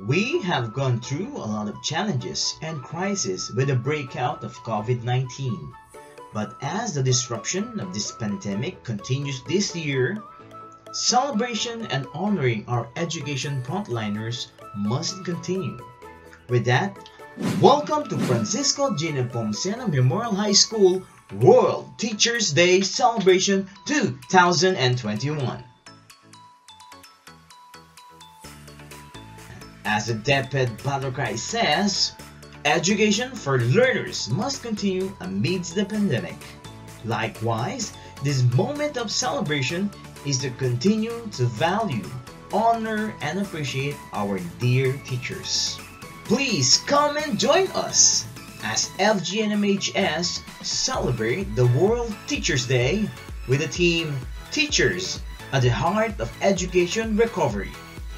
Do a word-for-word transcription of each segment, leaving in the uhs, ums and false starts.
We have gone through a lot of challenges and crises with the breakout of COVID nineteen. But as the disruption of this pandemic continues this year, celebration and honoring our education frontliners must continue. With that, welcome to Francisco G. Nepomuceno Memorial High School World Teachers Day Celebration two thousand twenty-one. As the DepEd battle cry says, education for learners must continue amidst the pandemic. Likewise, this moment of celebration is to continue to value, honor, and appreciate our dear teachers. Please come and join us as F G N M H S celebrate the World Teachers Day with the theme Teachers at the Heart of Education Recovery.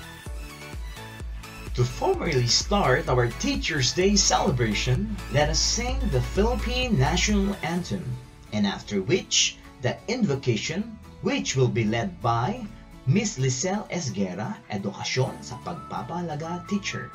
To formally start our Teachers Day celebration, let us sing the Philippine National Anthem, and after which, the invocation, which will be led by Miss Lisel Esguera, Edukasyon sa Pagpapahalaga Teacher.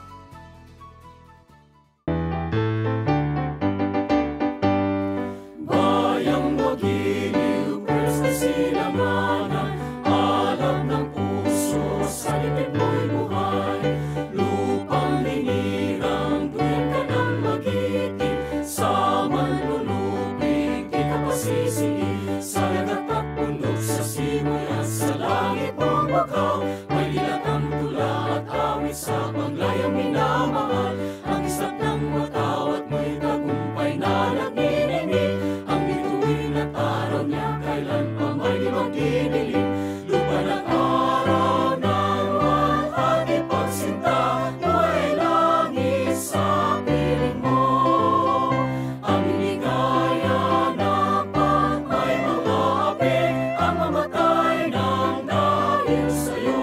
Bayang magiliw, pwes na silanganan, alam ng puso, sa libig mo'y buhay. Lupang linirang, tuwid ka ng magiting, sa manlulubig, di ka pasisiin. Sa lagat at bundok, sa simoy at sa langit bumagaw, may dilatang tula at awit sa paglayang minamahal. Ang isap ng matawat mo'y tagumpay na nagniningning. Ang bituin at araw niya, kailan pa may di magdidilim. Lupa ng araw ng mahati pagsinta, buhay langit sa piling mo. Ang ligaya na pag may mga api, ang mamatay ng dahil sa'yo.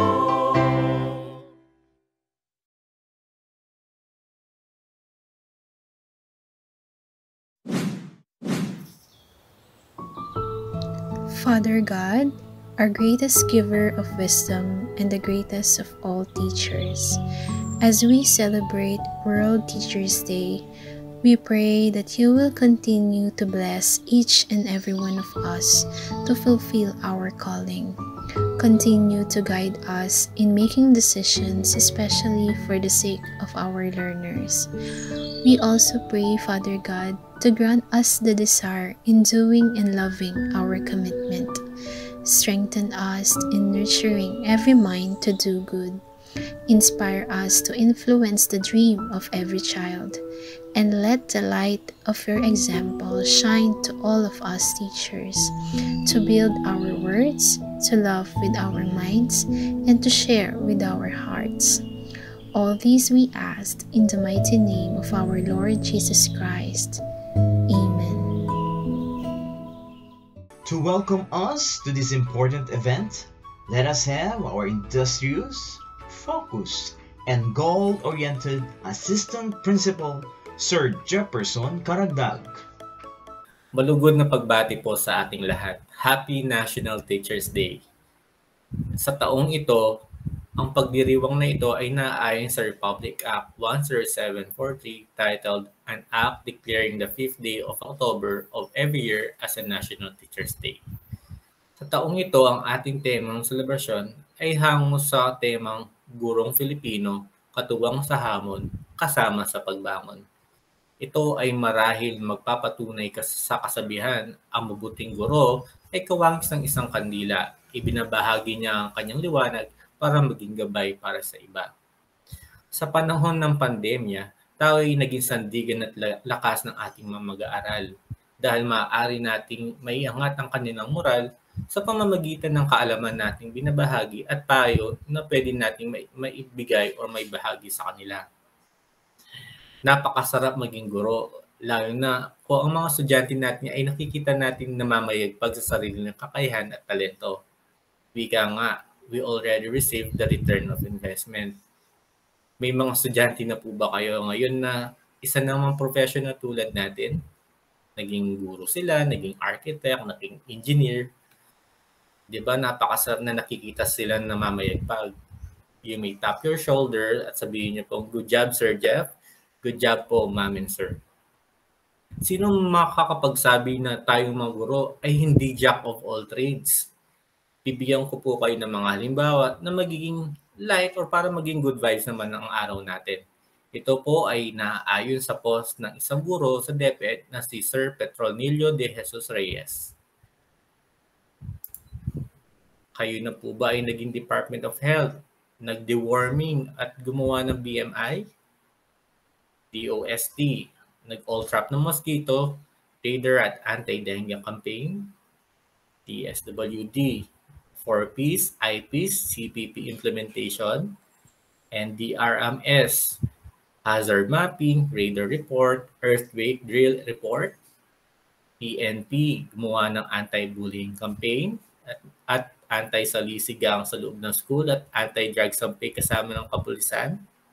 Father God, our greatest giver of wisdom and the greatest of all teachers, as we celebrate World Teachers Day, we pray that you will continue to bless each and every one of us to fulfill our calling. Continue to guide us in making decisions, especially for the sake of our learners. We also pray, Father God, to grant us the desire in doing and loving our commitment. Strengthen us in nurturing every mind to do good. Inspire us to influence the dream of every child. And let the light of your example shine to all of us teachers, to build our words, to love with our minds, and to share with our hearts. All these we ask in the mighty name of our Lord Jesus Christ. Amen. To welcome us to this important event, let us have our industrious, focused, and goal-oriented Assistant Principal, Sir Jefferson Karagdag. Malugod na pagbati po sa ating lahat. Happy National Teachers Day. Sa taong ito, ang pagdiriwang na ito ay naaayon sa Republic Act one zero seven four three titled An Act Declaring the fifth Day of October of every year as a National Teachers Day. Sa taong ito, ang ating temang selebrasyon ay hango sa temang Gurong Filipino, Katuwang sa Hamon, Kasama sa Pagbangon. Ito ay marahil magpapatunay sa kasabihan, ang mabuting guro ay kawangis ng isang kandila. Ibinabahagi niya ang kanyang liwanag para maging gabay para sa iba. Sa panahon ng pandemya, tayo ay naging sandigan at lakas ng ating mga mag-aaral dahil maaari nating maiangat ang kanilang moral sa pamamagitan ng kaalaman nating binabahagi at payo na pwede nating maibigay o maibahagi sa kanila. Napakasarap maging guro, lalo na kung ang mga estudyante natin ay nakikita natin namamayagpag sa sarili ng kakayahan at talento. Wika nga, we already received the return of investment. May mga estudyante na po ba kayo ngayon na isa namang professional tulad natin? Naging guro sila, naging architect, naging engineer. Di ba napakasarap na nakikita sila na mamayagpag? You may tap your shoulder at sabihin niyo po, good job, Sir Jeff. Good job po, ma'am and sir. Sino makakapagsabi na tayong mga guro ay hindi jack of all trades? Bibigyan ko po kayo ng mga halimbawa na magiging light or para maging good vibes naman ang araw natin. Ito po ay naaayon sa post ng isang guro sa DepEd na si Sir Petronilio de Jesus Reyes. Kayo na po ba ay naging Department of Health, nag-deworming at gumawa ng B M I? D O S T, nag-all trap ng mosquito, radar at anti-dengue campaign? T S W D, four Ps, I Ps, C P P implementation, and D R M S, hazard mapping, radar report, earthquake drill report. E N P, gumawa ng anti-bullying campaign at, at anti-salisigang sa loob ng school at anti-drug campaign kasama ng kapulisan.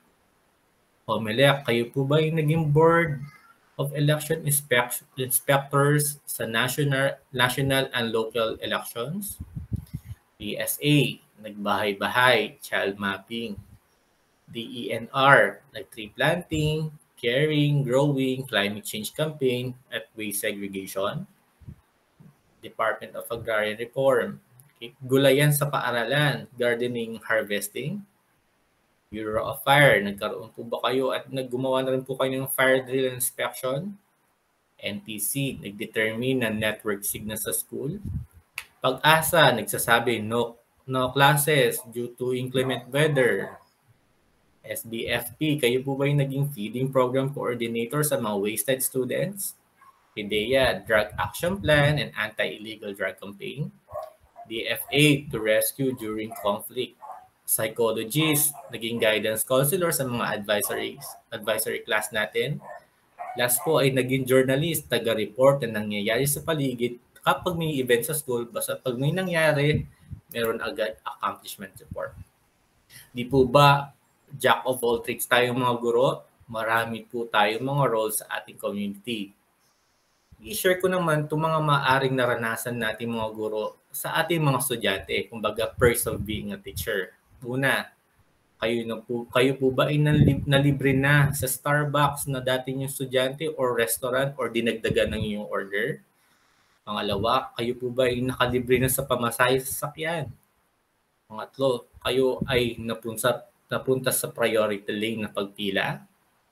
O Melek, kayo po ba yung naging board of election inspect- inspectors sa national, national and local elections? P S A, nagbahay-bahay, child mapping. D E N R, nag-tree planting, caring, growing, climate change campaign, at waste segregation. Department of Agrarian Reform, okay. Gulayan sa paaralan, gardening, harvesting. Bureau of Fire, nagkaroon po ba kayo at naggumawa na rin po kayo ng fire drill inspection? N T C, nagdetermine ng network signal sa school. Pag-asa, nagsasabi no, no classes due to inclement weather. S B F P, kayo po ba yung naging feeding program coordinator sa mga wasted students? P D E A, Drug Action Plan and Anti-Illegal Drug Campaign. D F A, to rescue during conflict. Psychologist, naging guidance counselor sa mga advisories, advisory class natin. Last po ay naging journalist, taga-report na nangyayari sa paligid kapag may event sa school. Basta pag may nangyari, meron agad accomplishment report. Di po ba jack of all trades tayong mga guro? Marami po tayong mga roles sa ating community. I-share ko naman itong mga maaring naranasan natin mga guro sa ating mga estudyante, kumbaga perks of being a teacher. Una, kayo, na po, kayo po ba ay nalibre na sa Starbucks na dati yung estudyante or restaurant or dinagdagan ng iyong order? Pangalawa, kayo po ba ay nakalibre na sa pamasahe sa sasakyan? Pangatlo, kayo ay napunta, napunta sa priority lane na pagpila?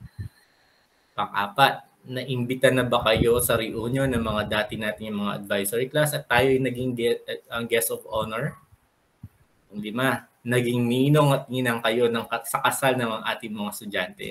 Pang-apat, naimbita na ba kayo sa reunion ng mga dati natin yung mga advisory class at tayo ay naging ang guest of honor? Ang lima, naging ninong at ninang kayo ng, sa kasal ng mga ating mga estudyante?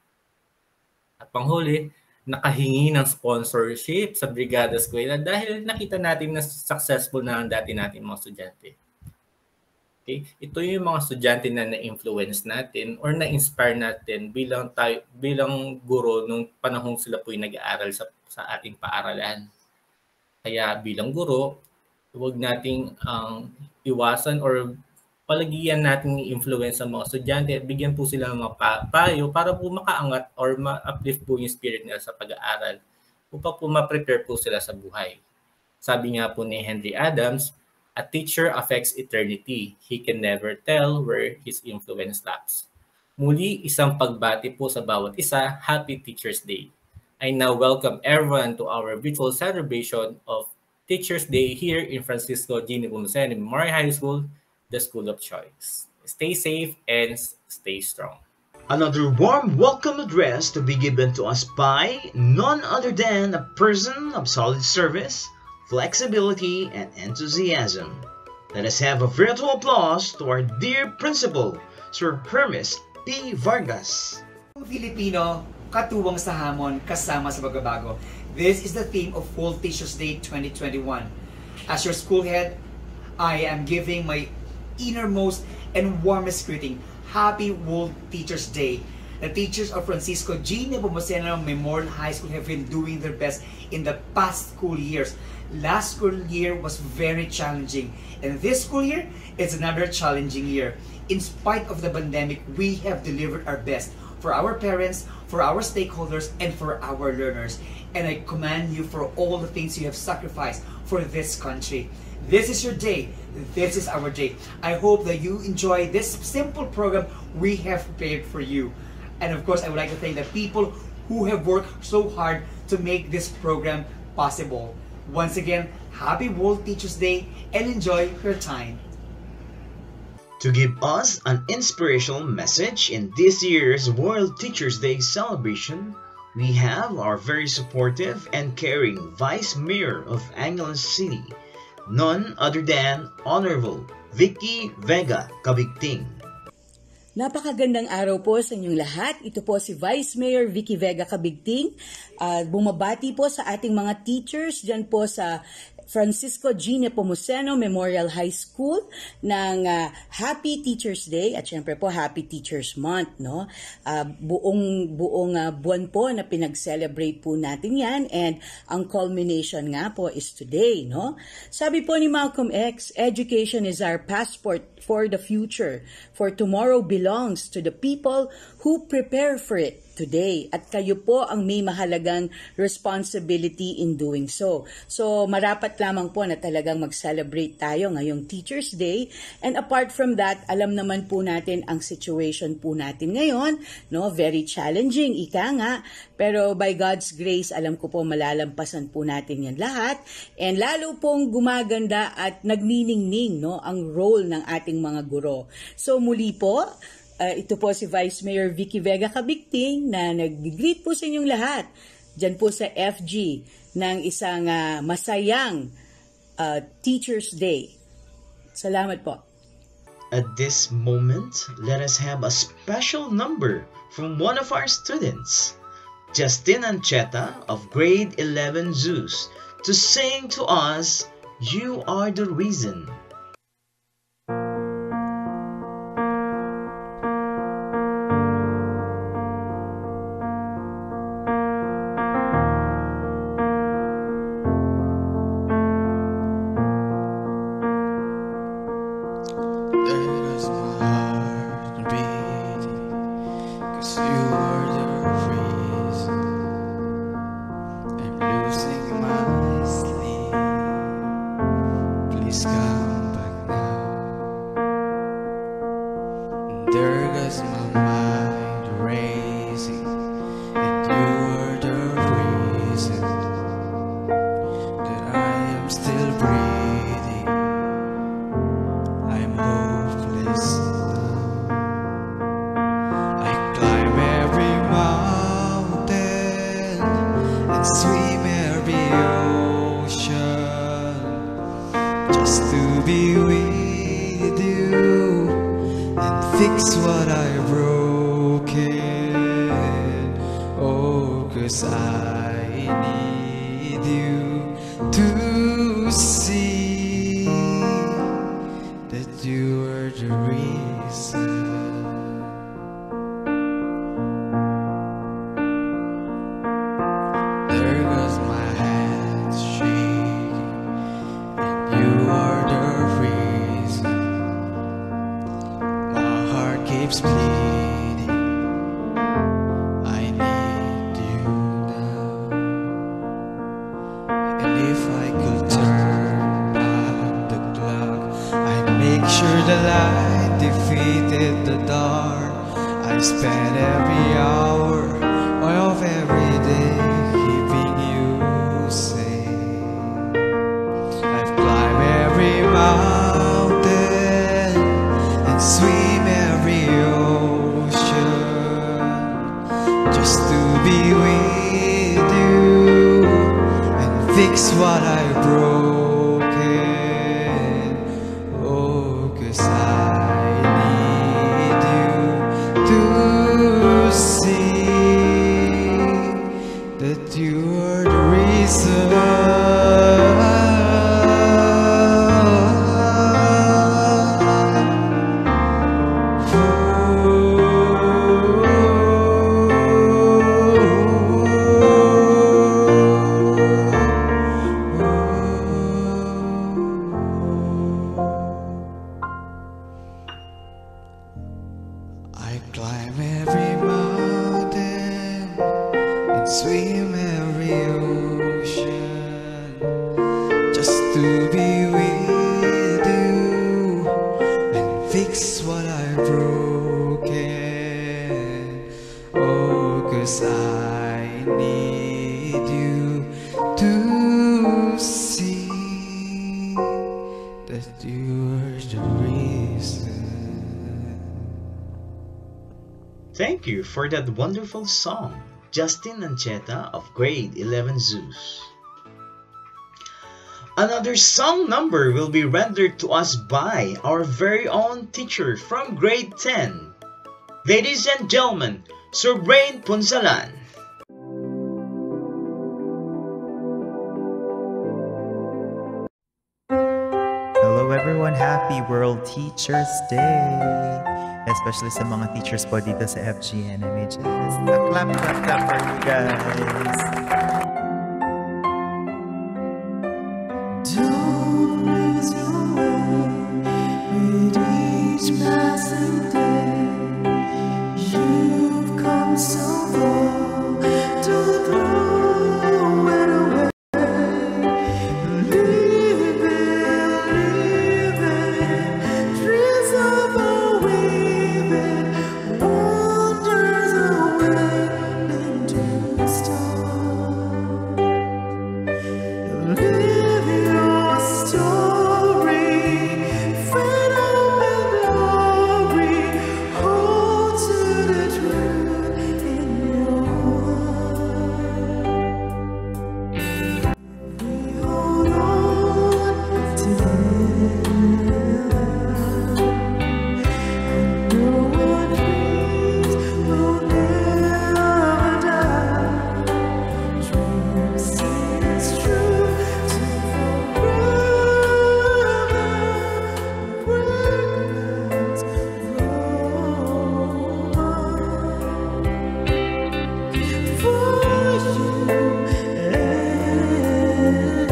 At panghuli, nakahingi ng sponsorship sa Brigada Eskwela dahil nakita natin na successful na ang dati natin mga estudyante. Okay? Ito yung mga estudyante na na-influence natin or na-inspire natin bilang tayo, bilang guro nung panahon sila po yung nag-aaral sa, sa ating paaralan. Kaya bilang guro, huwag nating um, iwasan or palagian natin i-influence sa mga estudyante at bigyan po sila ng mga payo para po makaangat or ma-uplift po yung spirit nila sa pag-aaral upang po ma-prepare po sila sa buhay. Sabi nga po ni Henry Adams, a teacher affects eternity. He can never tell where his influence stops. Muli, isang pagbati po sa bawat isa. Happy Teacher's Day. I now welcome everyone to our virtual celebration of Teacher's Day here in Francisco G. Nepomuceno Memorial High School, the school of choice. Stay safe and stay strong. Another warm welcome address to be given to us by none other than a person of solid service, flexibility, and enthusiasm. Let us have a virtual applause to our dear principal, Sir Hermes P. Vargas. Filipino, katuwang sa hamon, kasama sa pagbabago. This is the theme of World Teachers Day twenty twenty-one. As your school head, I am giving my innermost and warmest greeting. Happy World Teachers Day. The teachers of Francisco G. Nepomuceno Memorial High School have been doing their best in the past school years. Last school year was very challenging, and this school year is another challenging year. In spite of the pandemic, we have delivered our best. for our parents, for our stakeholders, and for our learners. And I commend you for all the things you have sacrificed for this country. This is your day. This is our day. I hope that you enjoy this simple program we have prepared for you. And of course, I would like to thank the people who have worked so hard to make this program possible. Once again, happy World Teachers Day and enjoy your time. To give us an inspirational message in this year's World Teachers Day celebration, we have our very supportive and caring Vice Mayor of Angeles City, none other than Honorable Vicky Vega Cabigting. Napakagandang araw po sa inyong lahat. Ito po si Vice Mayor Vicky Vega Cabigting. Uh, bumabati po sa ating mga teachers dyan po sa Francisco G. Nepomuceno Memorial High School ng uh, Happy Teachers Day at syempre po Happy Teachers Month, no? Uh, buong buong uh, buwan po na pinag-celebrate po natin 'yan, and ang culmination nga po is today, no? Sabi po ni Malcolm X, education is our passport for the future, for tomorrow belongs to the people who prepare for it today, at kayo po ang may mahalagang responsibility in doing so. So marapat lamang po na talagang mag-celebrate tayo ngayong Teachers Day, and apart from that, alam naman po natin ang situation po natin ngayon, no? Very challenging, ika nga, pero by God's grace, alam ko po malalampasan po natin yan lahat, and lalo pong gumaganda at nagniningning, no, ang role ng ating mga guro. So muli po, Uh, ito po si Vice Mayor Vicky Vega Cabigting na nag-greet po sa inyong lahat dyan po sa F G ng isang uh, masayang uh, Teachers Day. Salamat po. At this moment, let us have a special number from one of our students, Justin Ancheta of Grade eleven Zeus, to sing to us, "You Are the Reason." Fix what I broken. Oh, 'cause I need you to see that you are the reason. There goes my hands shaking, and you are the reason. Keeps bleeding. I need you now. And if I could turn back the clock, I'd make sure the light defeated the dark. I spent every hour of every day keeping you safe. I've climbed every mountain and swim every ocean just to be with you and fix what I broken. Oh, 'cause I need you to see that you are the reason. I climb every mountain swim every ocean just to be with you and fix what I've broken. Oh, 'cause I need you to see that you're the reason. Thank you for that wonderful song, Justin Ancheta of Grade eleven Zeus. Another song number will be rendered to us by our very own teacher from Grade ten. Ladies and gentlemen, Sir Brain Punsalan. Hello everyone, happy World Teachers Day! Especially sa mga teachers po dito sa F G N M H S. Clap, clap, clap for you guys! Don't lose your way with each passing day. You've come so far, don't throw it away. Live it, live it, dreams of a weaving, wonders awakening to the stars. Live your story, freedom and glory. Hold to the truth in your heart. We hold on together, and know our dreams will never die. Dreams say it's true to forever. Words for you and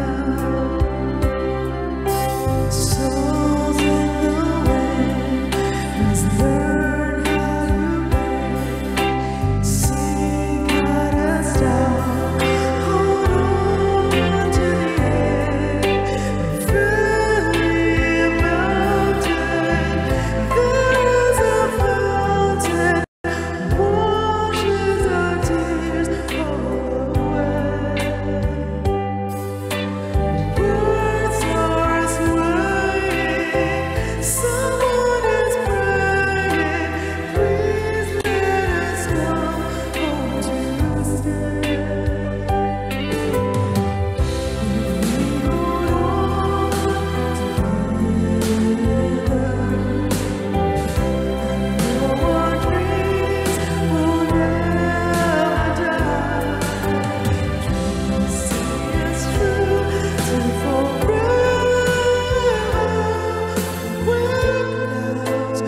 I. Souls in the way, let's learn how to play. Sing out as down, hold on to the edge. Every mountain, there is a fountain, washes our tears away. Words are swaying, someone is praying. Please let us come home to stay. We hold on together, and know our dreams will never die. Dreams say it's true to forever. When clouds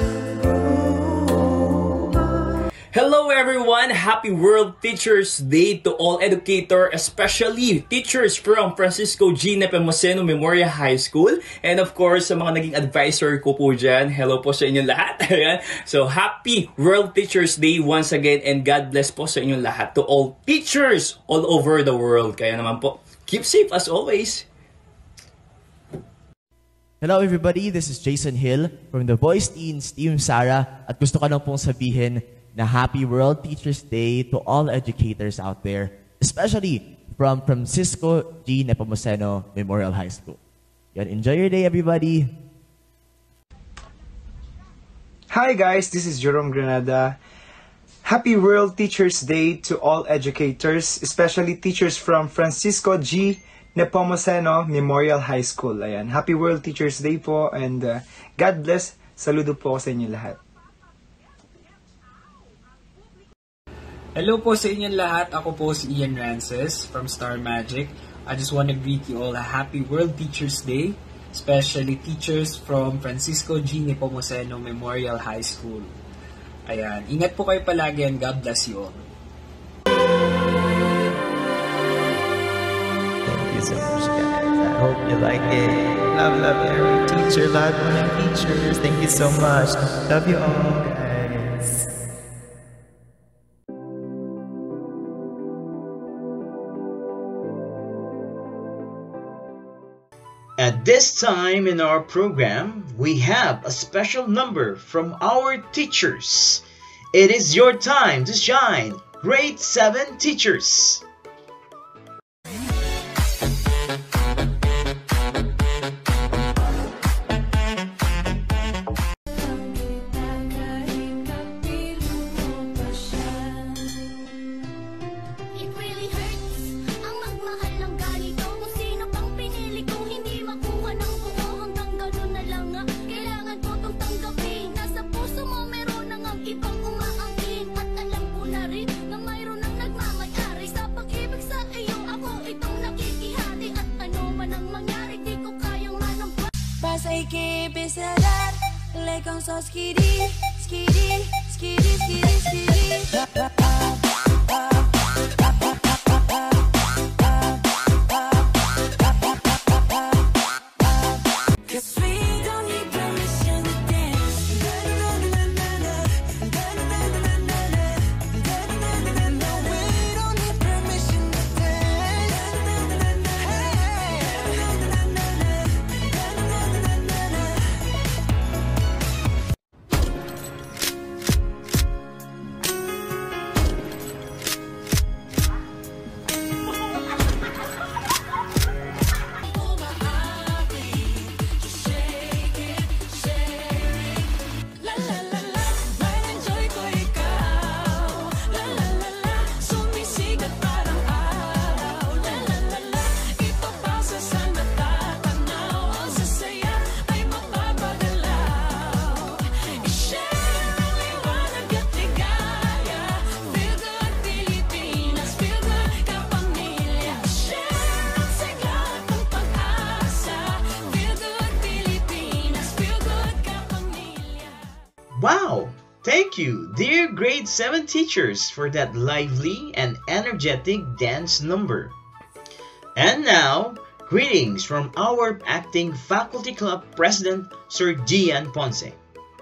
roll by. Hello everyone! Happy World Teachers Day to all educators, especially teachers from Francisco G. Nepomuceno Memorial High School. And of course, sa mga naging advisor ko po dyan, hello po sa inyong lahat. Ayan. So, Happy World Teachers Day once again, and God bless po sa inyong lahat to all teachers all over the world. Kaya naman po, keep safe as always. Hello everybody, this is Jason Hill from the Boys Teens Team Sara, at gusto ko lang pong sabihin na Happy World Teachers Day to all educators out there, especially from Francisco G. Nepomuceno Memorial High School. Yan, enjoy your day everybody! Hi guys, this is Jerome Granada. Happy World Teachers Day to all educators, especially teachers from Francisco G. Nepomuceno Memorial High School. Ayan. Happy World Teachers Day po, and uh, God bless. Saludo po sa inyo lahat. Hello po sa inyong lahat. Ako po si Ian Rances from Star Magic. I just want to greet you all a happy World Teachers Day, especially teachers from Francisco G. Nepomuceno Memorial High School. Ayan. Ingat po kayo palagi, and God bless you all. Thank you so much, guys. I hope you like it. Love, love every teacher, love my teachers. Thank you so much. Love you all, guys. At this time in our program, we have a special number from our teachers. It is your time to shine, Grade seven teachers. Ay que pesadar, le con so skiddy, skiddy, skiddy, skiddy, skiddy. Wow! Thank you, dear grade seven teachers, for that lively and energetic dance number. And now, greetings from our acting faculty club president, Sir Gian Ponce.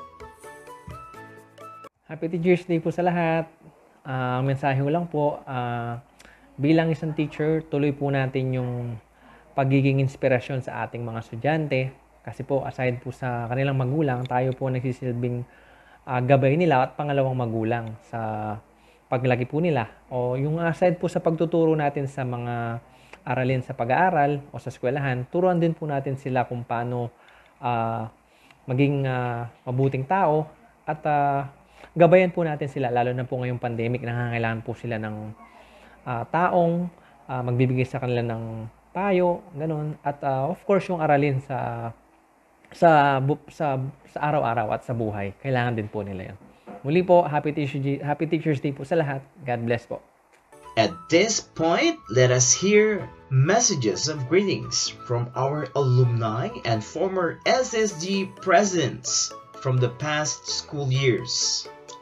Happy Teachers Day po sa lahat. Ang uh, mensahe ko lang po, uh, bilang isang teacher, tuloy po natin yung pagiging inspirasyon sa ating mga estudyante. Kasi po, aside po sa kanilang magulang, tayo po nagsisilbing Uh, gabay nila at pangalawang magulang sa paglaki po nila. O yung aside po sa pagtuturo natin sa mga aralin sa pag-aaral o sa eskwelahan, turuan din po natin sila kung paano uh, maging uh, mabuting tao at uh, gabayan po natin sila, lalo na po ngayong pandemic, nangangailangan po sila ng uh, taong uh, magbibigay sa kanila ng payo, ganun. At uh, of course, yung aralin sa sa sa sa araw-araw at sa buhay, kailangan din po nila yan. Muli po, happy teachers, happy teachers day po sa lahat. God bless po. At this point, let us hear messages of greetings from our alumni and former S S G presidents from the past school years.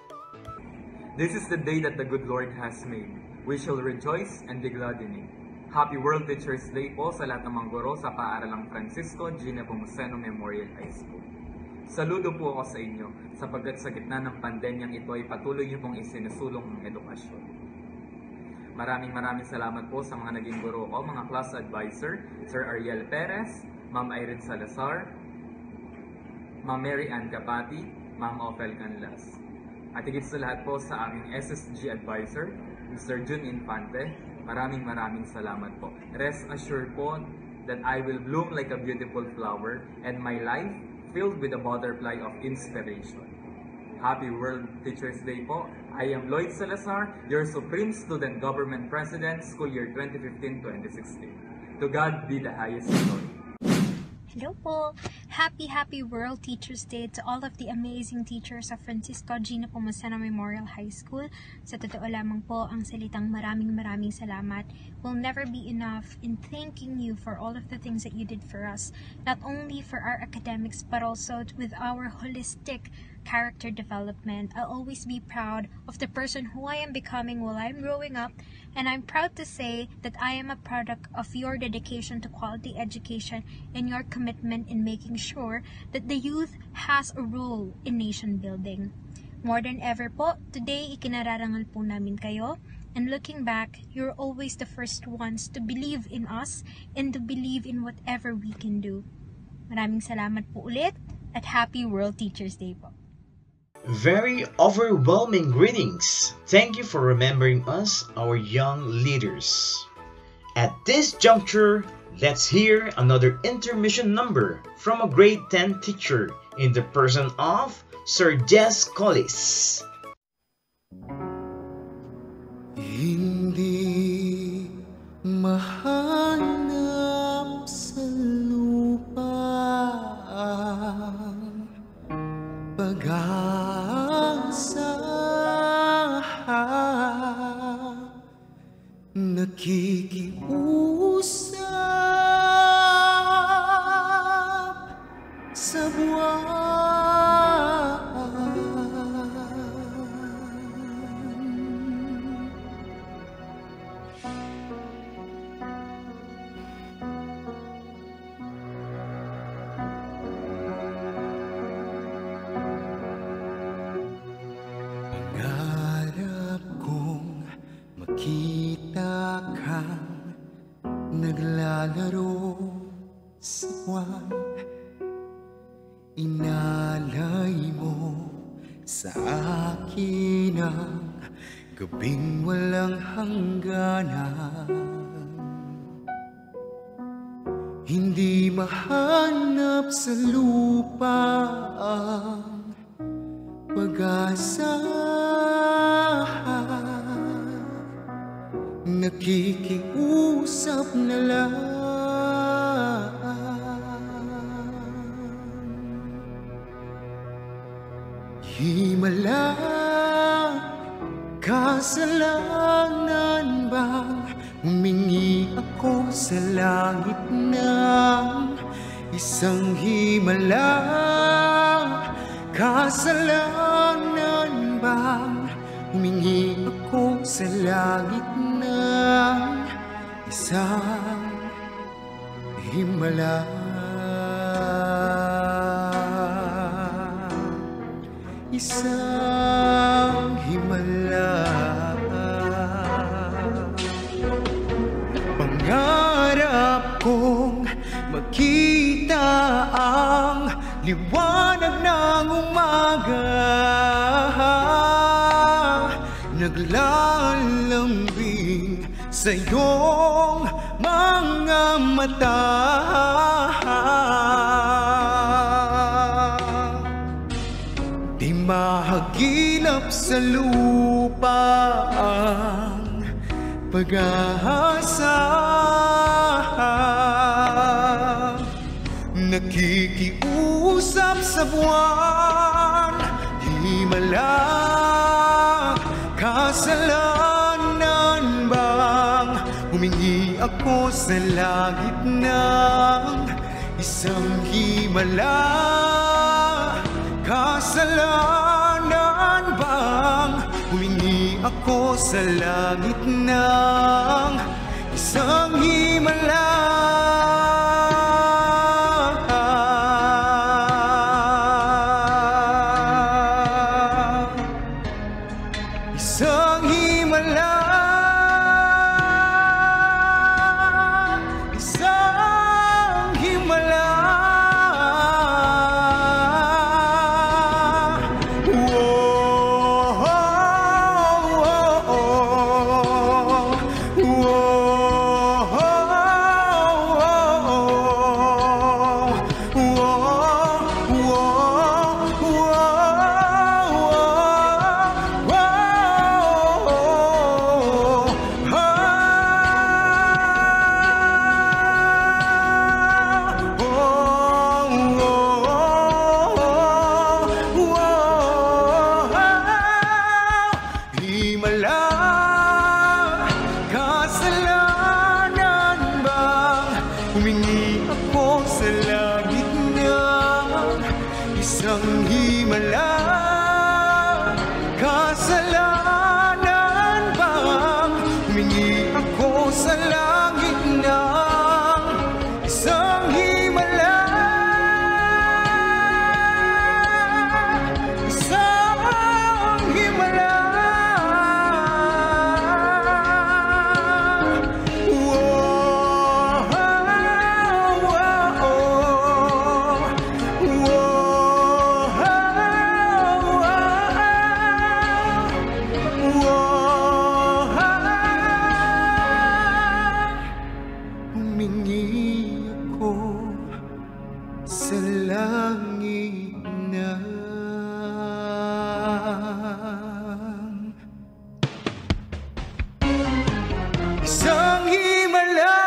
This is the day that the good Lord has made. We shall rejoice and be glad in it. Happy World Teachers Day po sa lahat ng mga guro sa Paaralang Francisco G. Nepomuceno Memorial High School. Saludo po ako sa inyo sapagkat sa gitna ng pandemyang ito ay patuloy niyo pong isinusulong ng edukasyon. Maraming maraming salamat po sa mga naging guro ko, mga class advisor, Sir Ariel Perez, Ma'am Irene Salazar, Ma'am Mary Ann Capati, Ma'am Ophel Canlas. At higit sa lahat po sa aming S S G advisor, Mister Jun Infante. Maraming maraming salamat po. Rest assured po that I will bloom like a beautiful flower and my life filled with a butterfly of inspiration. Happy World Teachers Day po. I am Lloyd Salazar, your Supreme Student Government President, School Year twenty fifteen twenty sixteen. To God be the highest glory. Hello po! Happy, happy World Teachers Day to all of the amazing teachers of Francisco G. Nepomuceno Memorial High School. Sa totoo lamang po, ang salitang maraming maraming salamat will never be enough in thanking you for all of the things that you did for us. Not only for our academics, but also with our holistic character development. I'll always be proud of the person who I am becoming while I'm growing up, and I'm proud to say that I am a product of your dedication to quality education and your commitment in making sure that the youth has a role in nation building. More than ever po, today ikinararangal po namin kayo And looking back, you're always the first ones to believe in us and to believe in whatever we can do. Maraming salamat po ulit at Happy World Teachers Day po. Very overwhelming greetings. Thank you for remembering us, our young leaders. At this juncture, let's hear another intermission number from a grade ten teacher in the person of Sir Jess Collis. Hindi mahanap sa lupa ang pag-asa, nakikiusap sa buwan. Pangarap kong makita kang naglalaro sa buwan. Inalay mo sa akin ang gabing walang hangganan. Hindi mahanap sa lupa ang pag-asa, nakikiusap na lang. Himala, kasalanan bang humingi ako sa langit ng isang himala? Kasalanan bang humingi ako sa langit ng isang himala? Isang himala. Pangarap kong makita ang liwanag ng umaga, naglalambing sa iyong mga mata. Di mahagilap sa lupa ang pag-asa, nakikiusap sa buwan. Himala, kasalanan bang humingi ako sa langit ng isang himala? Kasalanan bang humingi ako sa langit ng isang himala? Isang himala, isang himala. isang himala.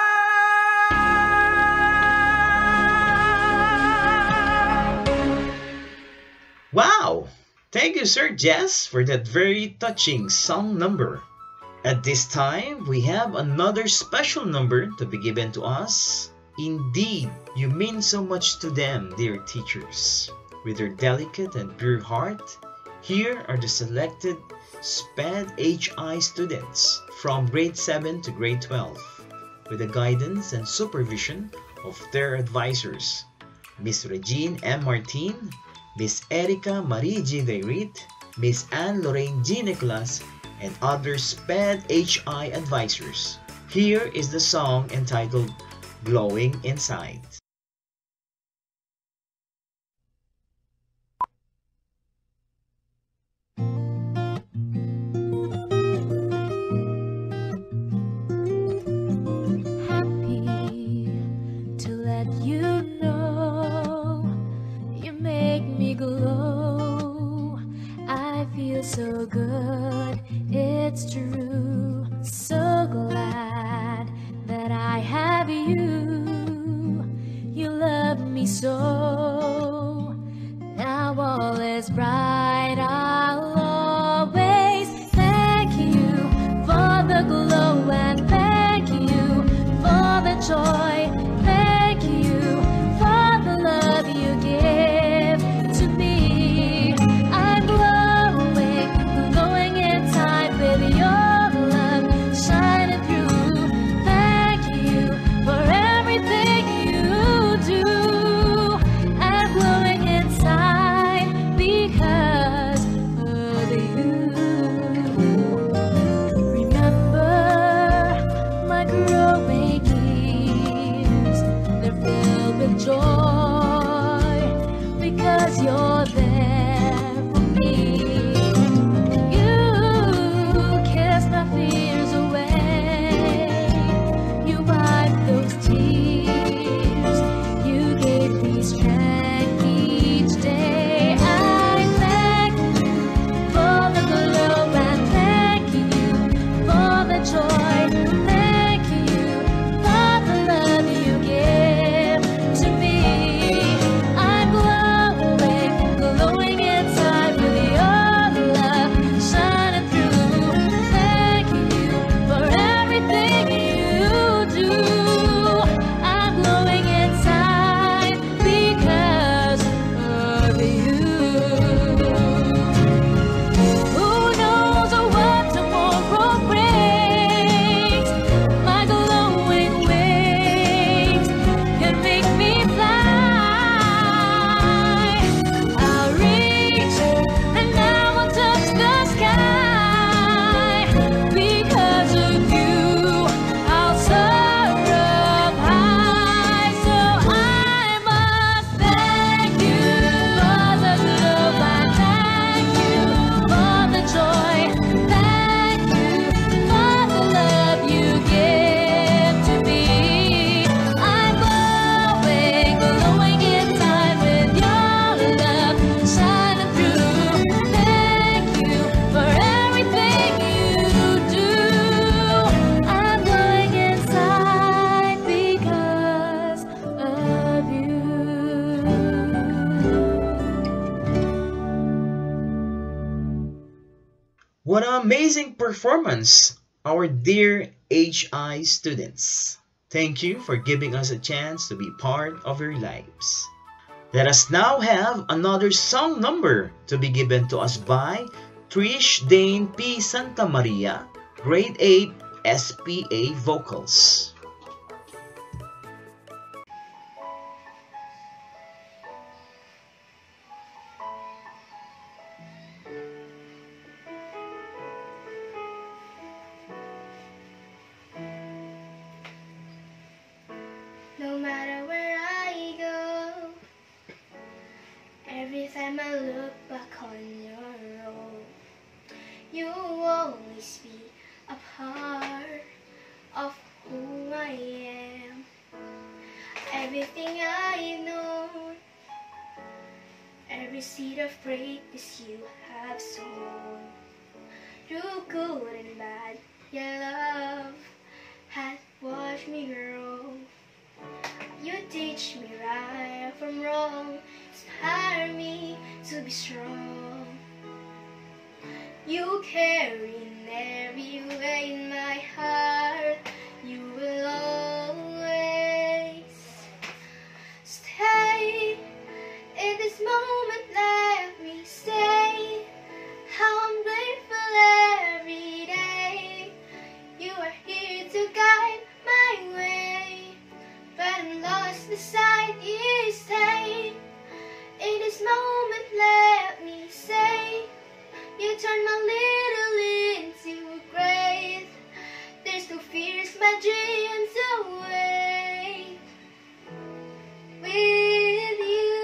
Wow! Thank you, Sir Jess, for that very touching song number. At this time, we have another special number to be given to us. Indeed, you mean so much to them, dear teachers. With your delicate and pure heart, here are the selected S P E D H I students from grade seven to grade twelve, with the guidance and supervision of their advisors, Miss Regine M. Martin, Miss Erica Marie G. Gayrit, Miss Anne Lorraine G. Nicolas, and other S P E D H I advisors. Here is the song entitled Glowing Inside. Happy to let you know you make me glow. I feel so good, it's true. So glad that I have you. You love me so. Now all is bright. I'll always thank you for the glow and thank you for the joy. Thank you for the love you give to me. I'm glowing, glowing inside with your love shining through. Thank you for everything you do. I'm glowing inside because of you. Remember my growing years, they're filled with joy because you're there for me. You kiss my fears away, you wipe those tears, you gave me strength each day. I thank you for the glow and thank you for the joy. Thank you for the love you give to me. I'm glowing, glowing inside with your love shining through. Thank you for everything you do. I'm glowing inside because of you. Who knows what tomorrow brings? My glowing wings can make me fly. I'll reach and I will touch the sky. Because of you, I'll soar up high. So I must thank you for the love and thank you for the joy. Thank you for the love you give to me. I'm glowing, glowing inside with your love shining through. Thank you for everything you do. I'm glowing inside because of you. What an amazing performance, our dear H I students. Thank you for giving us a chance to be part of your lives. Let us now have another song number to be given to us by Trish Dane P. Santa Maria, grade eight S P A Vocals. No matter where I go, every time I look back on your road, you will always be a part of who I am. Everything I know, every seed of greatness you have sown, through good and bad, your love watch me grow. You teach me right from wrong, inspire me to be strong. You carry every way in my heart. You will always stay. In this moment, let me say how I'm grateful every day. You are here to guide my way, but I'm lost beside you. Stay. In this moment, let me say you turn my little into great. There's no fears, my dreams away with you.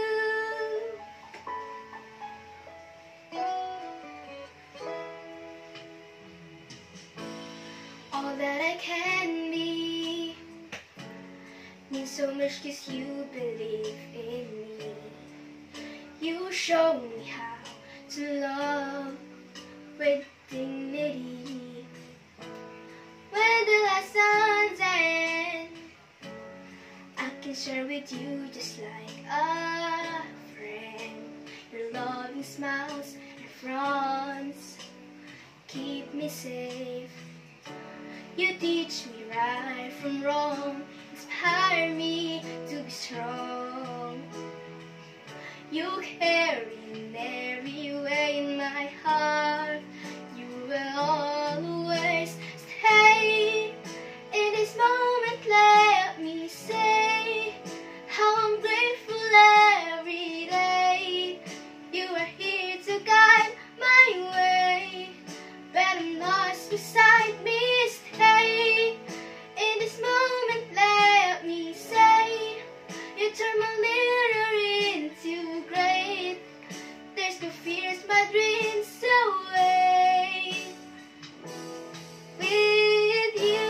All that I can be means so much 'cause you believe in me. You show me how to love with dignity. When the lessons end, I can share with you just like a friend. Your loving smiles and fronts keep me safe. You teach me right from wrong, inspire me to be strong. You carry every way in my heart. You will always stay. In this moment, let me say how I'm grateful every day. You are here to guide my way, but I'm lost beside me. Stay. In this moment, let me say you turn my little into great. There's no fears, my dreams away with you.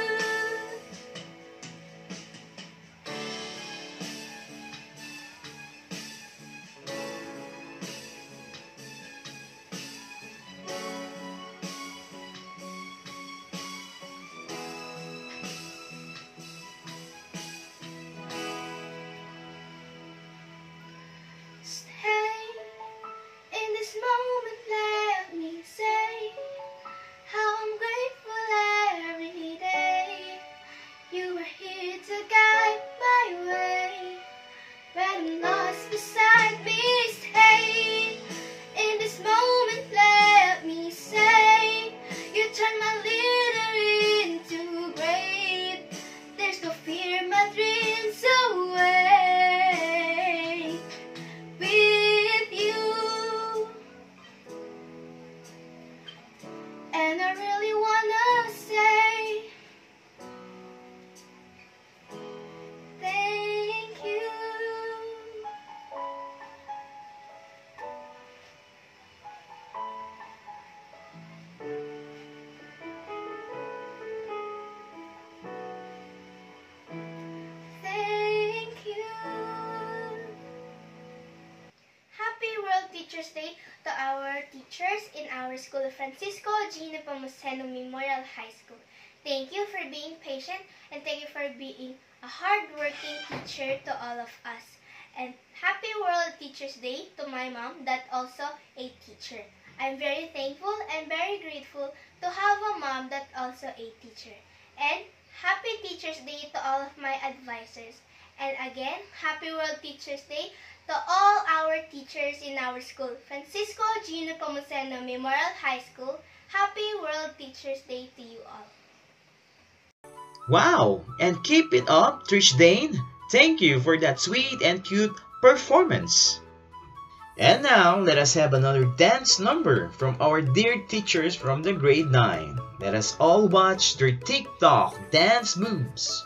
Stay. In this moment, let me say how I'm grateful every day. You are here to guide my way, but I'm lost beside me. Stay. In this moment, let me say you turn my little into great. There's no fear, my dreams away with you. And I really wanna say thank you. Thank you. Happy World Teachers Day to our teachers in our school, Francisco G. Nepomuceno Memorial High School. Thank you for being patient, and thank you for being a hardworking teacher to all of us. And happy World Teachers Day to my mom, that also a teacher. I'm very thankful and very grateful to have a mom that also a teacher. And happy Teachers Day to all of my advisors. And again, happy World Teachers Day to all our teachers in our school, Francisco G. Nepomuceno Memorial High School. Happy World Teachers Day to you all. Wow! And keep it up, Trish Dane. Thank you for that sweet and cute performance. And now, let us have another dance number from our dear teachers from the grade nine. Let us all watch their TikTok dance moves.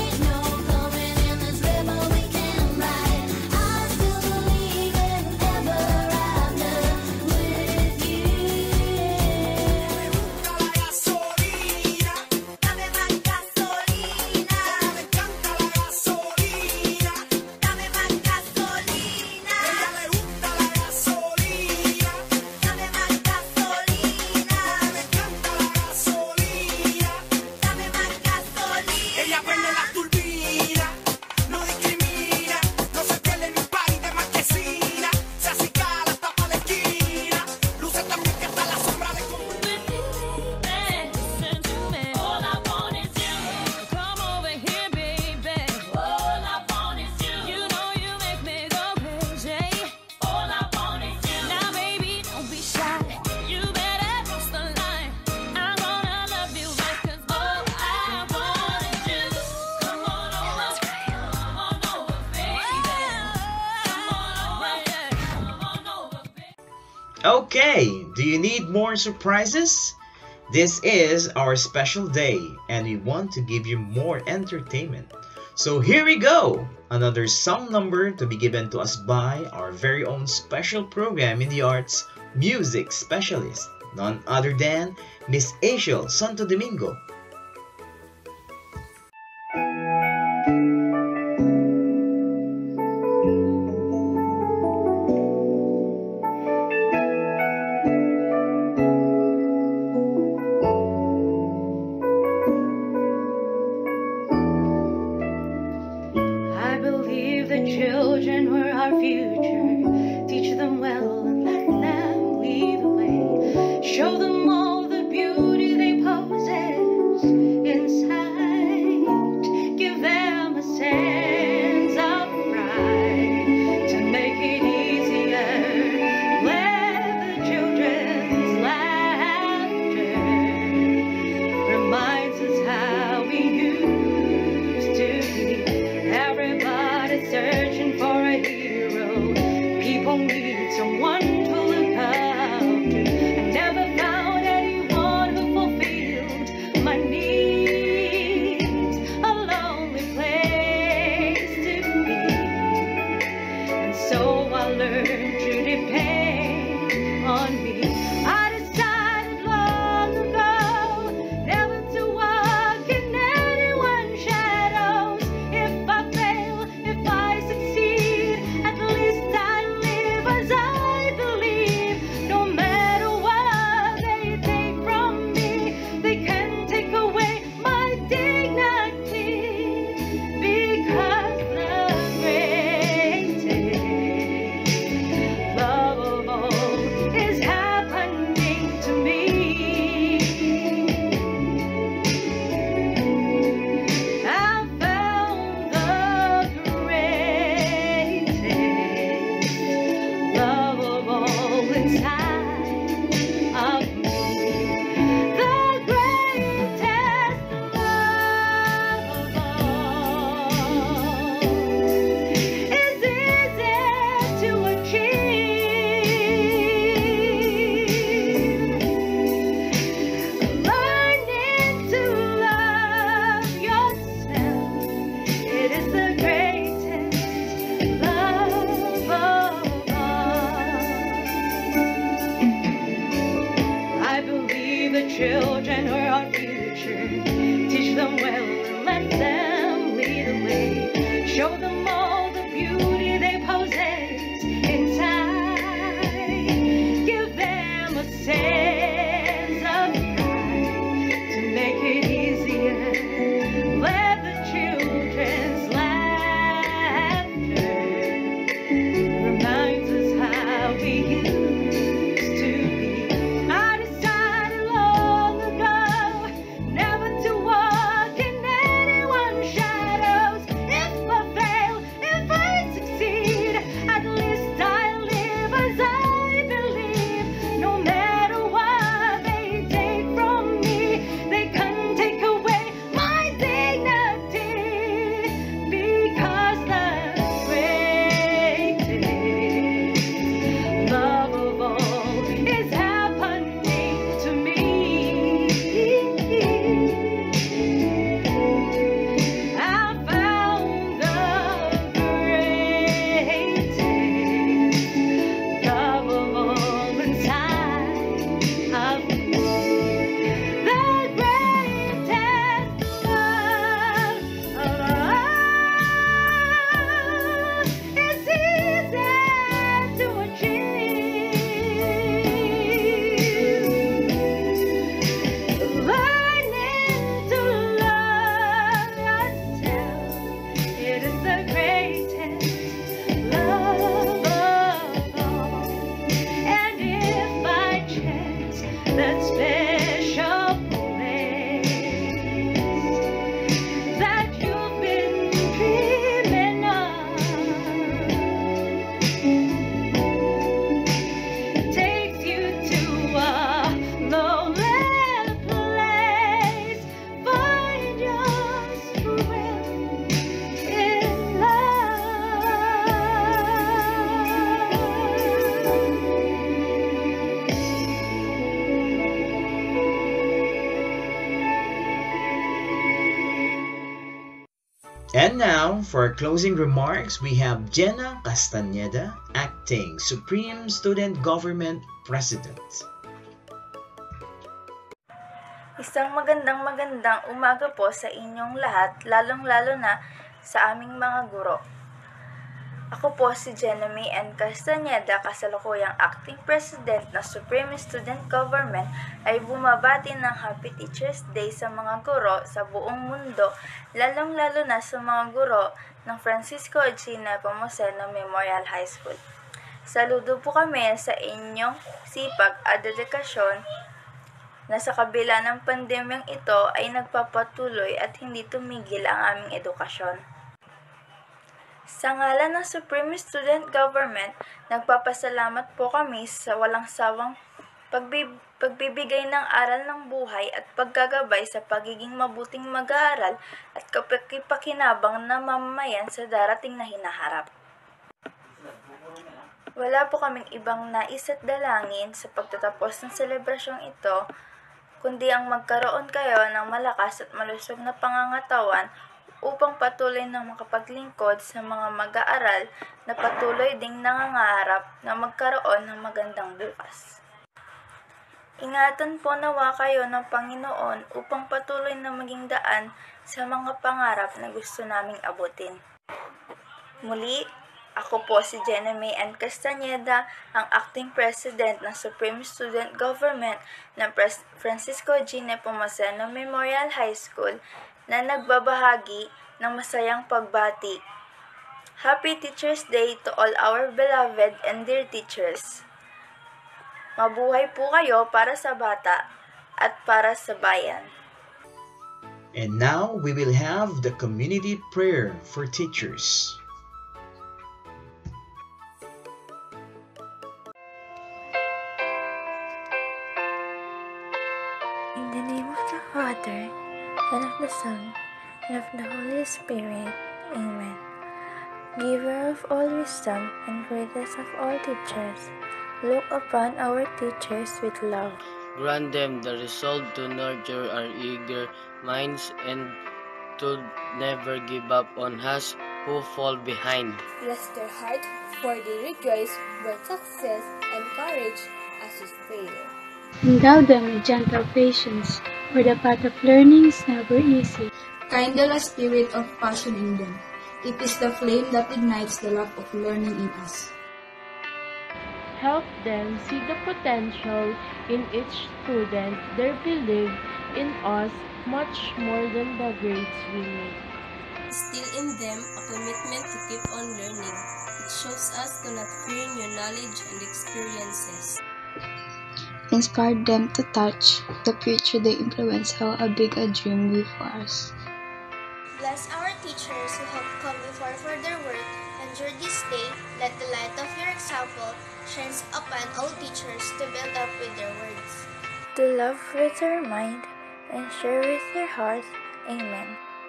Ever Okay, do you need more surprises? This is our special day and we want to give you more entertainment. So here we go! Another song number to be given to us by our very own special program in the arts, music specialist, none other than Miss Asiel Santo Domingo. I believe the children were our future. Teach them well and let them lead the way. Show them all the beauty they possess inside. Give them a sense of pride to make it easier. Let the children's laughter reminds us how we used to be. Everybody's searching for a hero. People need someone to look up to. I never found anyone who fulfilled my needs. A lonely place to be. And so I learned to depend on me. I decided long ago never to walk in anyone's shadows. If I fail, if I succeed, at least I live as I believe. No matter what they take from me, they can take away my dignity. Because the greatest love of all is happiness. now, for our closing remarks, we have Jenna Castañeda, Acting Supreme Student Government President. Isang magandang magandang umaga po sa inyong lahat, lalong-lalo na sa aming mga guro. Ako po si Fgnmhs Castañeda, kasalukuyang Acting President ng Supreme Student Government, ay bumabati ng Happy Teacher's Day sa mga guro sa buong mundo, lalong-lalo na sa mga guro ng Francisco G. Nepomuceno Memorial High School. Saludo po kami sa inyong sipag at dedikasyon na sa kabila ng pandemyang ito ay nagpapatuloy at hindi tumigil ang aming edukasyon. Sa ngalan ng Supreme Student Government, nagpapasalamat po kami sa walang sawang pagbib- pagbibigay ng aral ng buhay at paggagabay sa pagiging mabuting mag-aaral at kapakipakinabang na mamamayan sa darating na hinaharap. Wala po kaming ibang nais at dalangin sa pagtatapos ng selebrasyong ito, kundi ang magkaroon kayo ng malakas at malusog na pangangatawan upang patuloy na makapaglingkod sa mga mag-aaral na patuloy ding nangangarap na magkaroon ng magandang bukas. Ingatan po nawa kayo ng Panginoon upang patuloy na maging daan sa mga pangarap na gusto naming abutin. Muli, ako po si Fgnmhs Castañeda, ang Acting President ng Supreme Student Government ng Francisco G. Nepomuceno Memorial High School, na nagbabahagi ng masayang pagbati. Happy Teacher's Day to all our beloved and dear teachers. Mabuhay po kayo para sa bata at para sa bayan. And now, we will have the community prayer for teachers. In the name of the Father, and of the Son, and of the Holy Spirit. Amen. Giver of all wisdom and greatest of all teachers, look upon our teachers with love. Grant them the resolve to nurture our eager minds and to never give up on us who fall behind. Bless their heart, for they rejoice when success and courage as we fail. Endow them with gentle patience, for the path of learning is never easy. Kindle a spirit of passion in them. It is the flame that ignites the love of learning in us. Help them see the potential in each student. They believe in us much more than the grades we make. Instill in them a commitment to keep on learning. It shows us to not fear new knowledge and experiences. Inspire them to touch the future they influence how a big a dream before us. Bless our teachers who have come before for their work, and during this day, let the light of your example shine upon all teachers to build up with their words. To love with their mind and share with their heart. Amen.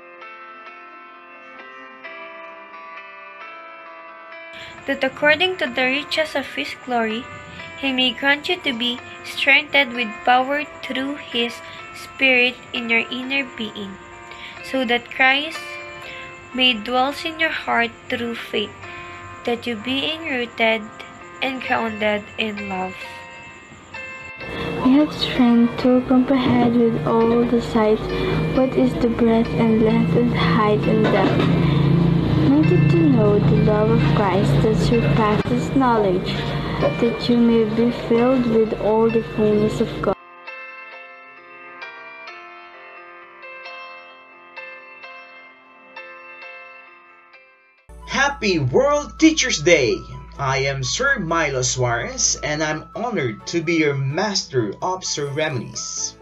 That according to the riches of His glory, He may grant you to be strengthened with power through His Spirit in your inner being, so that Christ may dwell in your heart through faith, that you being rooted and grounded in love. We have strength to comprehend with all the sights what is the breadth and length and height and depth, needed to know the love of Christ that surpasses knowledge, that you may be filled with all the fullness of God. Happy World Teachers Day! I am Sir Milo Suarez, and I'm honored to be your Master of Ceremonies.